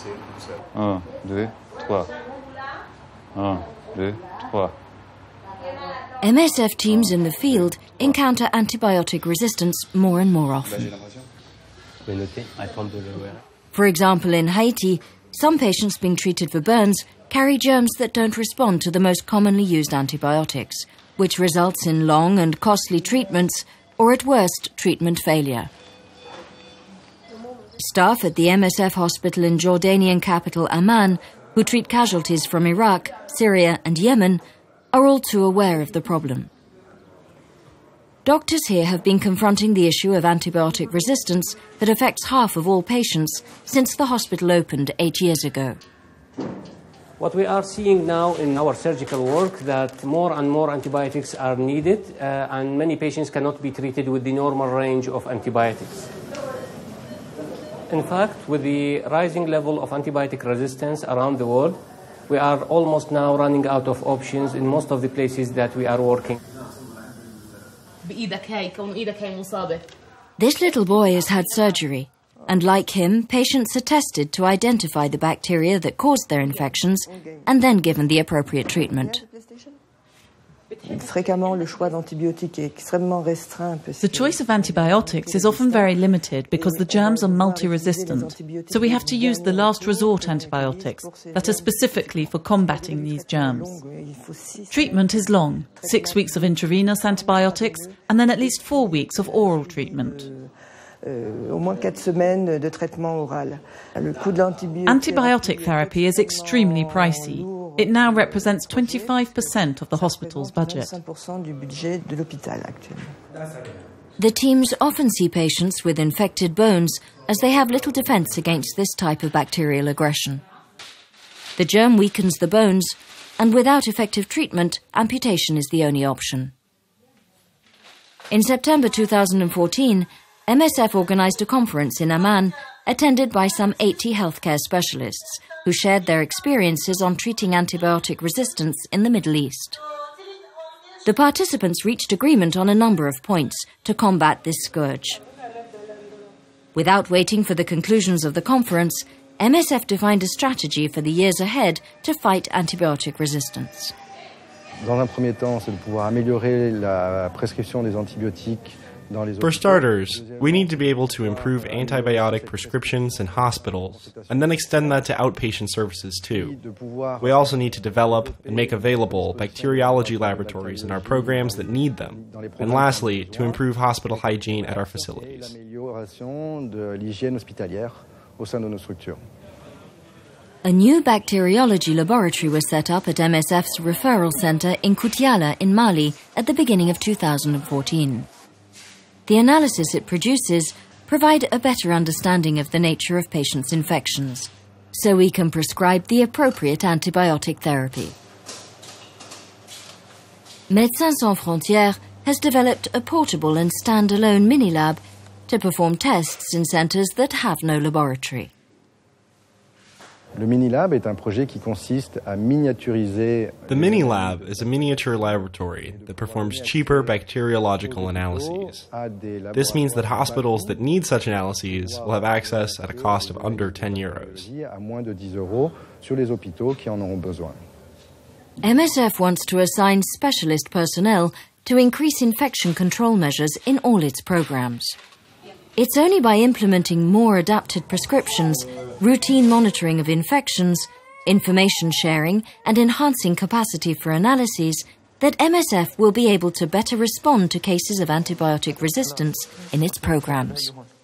1, 2, 3. 1, 2, 3. MSF teams in the field encounter antibiotic resistance more and more often. For example, in Haiti, some patients being treated for burns carry germs that don't respond to the most commonly used antibiotics, which results in long and costly treatments, or at worst, treatment failure. Staff at the MSF hospital in Jordanian capital Amman, who treat casualties from Iraq, Syria and Yemen, are all too aware of the problem. Doctors here have been confronting the issue of antibiotic resistance that affects half of all patients since the hospital opened 8 years ago. What we are seeing now in our surgical work that more and more antibiotics are needed and many patients cannot be treated with the normal range of antibiotics. In fact, with the rising level of antibiotic resistance around the world, we are almost now running out of options in most of the places that we are working. This little boy has had surgery, and like him, patients are tested to identify the bacteria that caused their infections and then given the appropriate treatment. The choice of antibiotics is often very limited because the germs are multi-resistant, so we have to use the last resort antibiotics that are specifically for combating these germs. Treatment is long, 6 weeks of intravenous antibiotics and then at least 4 weeks of oral treatment. Antibiotic therapy is extremely pricey. It now represents 25% of the hospital's budget. The teams often see patients with infected bones as they have little defense against this type of bacterial aggression. The germ weakens the bones, and without effective treatment, amputation is the only option. In September 2014, MSF organized a conference in Amman attended by some 80 healthcare specialists who shared their experiences on treating antibiotic resistance in the Middle East. The participants reached agreement on a number of points to combat this scourge. Without waiting for the conclusions of the conference, MSF defined a strategy for the years ahead to fight antibiotic resistance. Dans un premier temps, c'est de pouvoir améliorer la prescription des antibiotiques. For starters, we need to be able to improve antibiotic prescriptions in hospitals and then extend that to outpatient services too. We also need to develop and make available bacteriology laboratories in our programs that need them. And lastly, to improve hospital hygiene at our facilities. A new bacteriology laboratory was set up at MSF's referral center in Koutiala in Mali at the beginning of 2014. The analysis it produces provide a better understanding of the nature of patients' infections, so we can prescribe the appropriate antibiotic therapy. Médecins Sans Frontières has developed a portable and standalone mini-lab to perform tests in centers that have no laboratory. Le mini-lab est un projet qui consiste à miniaturiser. The mini-lab is a miniature laboratory that performs cheaper bacteriological analyses. This means that hospitals that need such analyses will have access at a cost of under 10 euros. À moins de 10 euros sur les hôpitaux qui en auront besoin. MSF wants to assign specialist personnel to increase infection control measures in all its programs. It's only by implementing more adapted prescriptions, routine monitoring of infections, information sharing, and enhancing capacity for analyses that MSF will be able to better respond to cases of antibiotic resistance in its programs.